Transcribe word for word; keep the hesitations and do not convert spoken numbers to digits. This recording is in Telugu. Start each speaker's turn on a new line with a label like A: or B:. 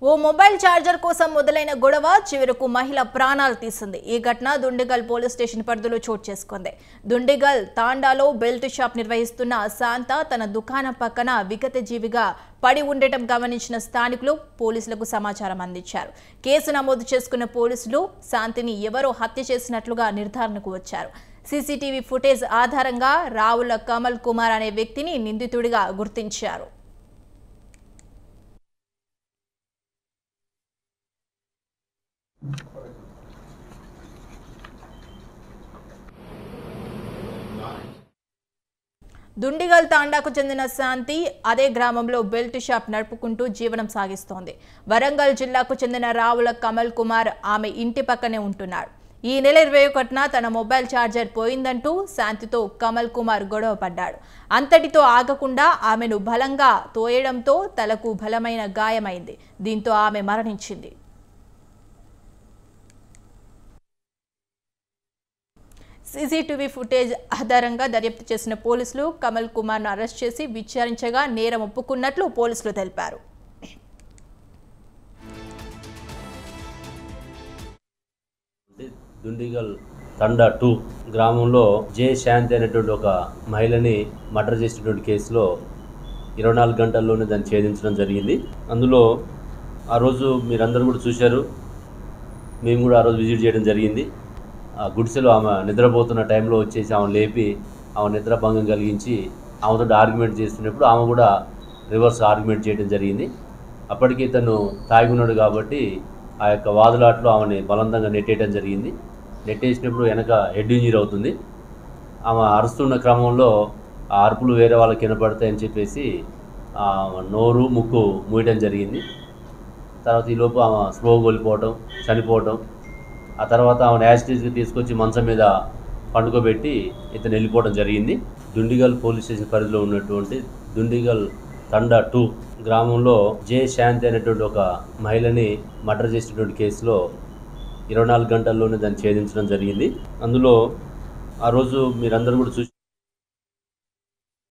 A: ఓ మొబైల్ ఛార్జర్ కోసం మొదలైన గొడవ చివరకు మహిళ ప్రాణాలు తీసింది. ఈ ఘటన దుండిగల్ పోలీస్ స్టేషన్ పరిధిలో చోటు చేసుకుంది. దుండిగల్ తాండాలో బెల్ట్ షాప్ నిర్వహిస్తున్న శాంత తన దుకాణం పక్కన విగతజీవిగా పడి ఉండటం గమనించిన స్థానికులు పోలీసులకు సమాచారం అందించారు. కేసు నమోదు చేసుకున్న పోలీసులు శాంతిని ఎవరో హత్య చేసినట్లుగా నిర్ధారణకు వచ్చారు. సీసీటీవీ ఫుటేజ్ ఆధారంగా రావుల కమల్ కుమార్ అనే వ్యక్తిని నిందితుడిగా గుర్తించారు. దుండిగల్ తాండాకు చెందిన శాంతి అదే గ్రామంలో బెల్ట్ షాప్ నడుపుకుంటూ జీవనం సాగిస్తోంది. వరంగల్ జిల్లాకు చెందిన రావుల కమల్ కుమార్ ఆమె ఇంటి పక్కనే ఉంటున్నాడు. ఈ నెల ఇరవై ఒకటిన తన మొబైల్ ఛార్జర్ పోయిందంటూ శాంతితో కమల్ కుమార్ గొడవ పడ్డాడు. అంతటితో ఆగకుండా ఆమెను బలంగా తోయడంతో తలకు బలమైన గాయమైంది. దీంతో ఆమె మరణించింది. సీసీటీవీ ఫుటేజ్ ఆధారంగా దర్యాప్తు చేసిన పోలీసులు కమల్ కుమార్ను అరెస్ట్ చేసి విచారించగా నేరం ఒప్పుకున్నట్లు పోలీసులు తెలిపారు.
B: దుండిగల్ తండా టూ గ్రామంలో జే శాంతి అనేటువంటి ఒక మహిళని మర్డర్ చేసినటువంటి కేసులో ఇరవై నాలుగు గంటల్లోనే దాన్ని ఛేదించడం జరిగింది. అందులో ఆ రోజు మీరందరూ కూడా చూశారు, మేము కూడా ఆ రోజు విజిట్ చేయడం జరిగింది. ఆ గుడిసెలో ఆమె నిద్రపోతున్న టైంలో వచ్చేసి ఆమె లేపి ఆమె నిద్రభంగం కలిగించి ఆమెతో ఆర్గ్యుమెంట్ చేస్తున్నప్పుడు ఆమె కూడా రివర్స్ ఆర్గ్యుమెంట్ చేయడం జరిగింది. అప్పటికి తను తాగున్నాడు కాబట్టి ఆ యొక్క వాదులాట్లో ఆమెని బలవంతంగా నెట్టేయడం జరిగింది. నెట్టేసినప్పుడు వెనక హెడ్ ఇంజరీ అవుతుంది. ఆమె అరుస్తున్న క్రమంలో ఆ అరుపులు వేరే వాళ్ళకి వినపడతాయని చెప్పేసి నోరు ముక్కు మూయడం జరిగింది. తర్వాత ఈలోపు ఆమె స్లో కోల్పోవటం, చనిపోవటం. ఆ తర్వాత ఆమెను యాసిటీస్కి తీసుకొచ్చి మంచం మీద పండుకోబెట్టి ఇతను వెళ్ళిపోవడం జరిగింది. దుండిగల్ పోలీస్ స్టేషన్ పరిధిలో ఉన్నటువంటి దుండిగల్ తండా టూ గ్రామంలో జే శాంతి అనేటువంటి ఒక మహిళని మర్డర్ చేసినటువంటి కేసులో ఇరవై నాలుగు గంటల్లోనే దాన్ని ఛేదించడం జరిగింది. అందులో ఆ రోజు మీరందరూ కూడా చూసి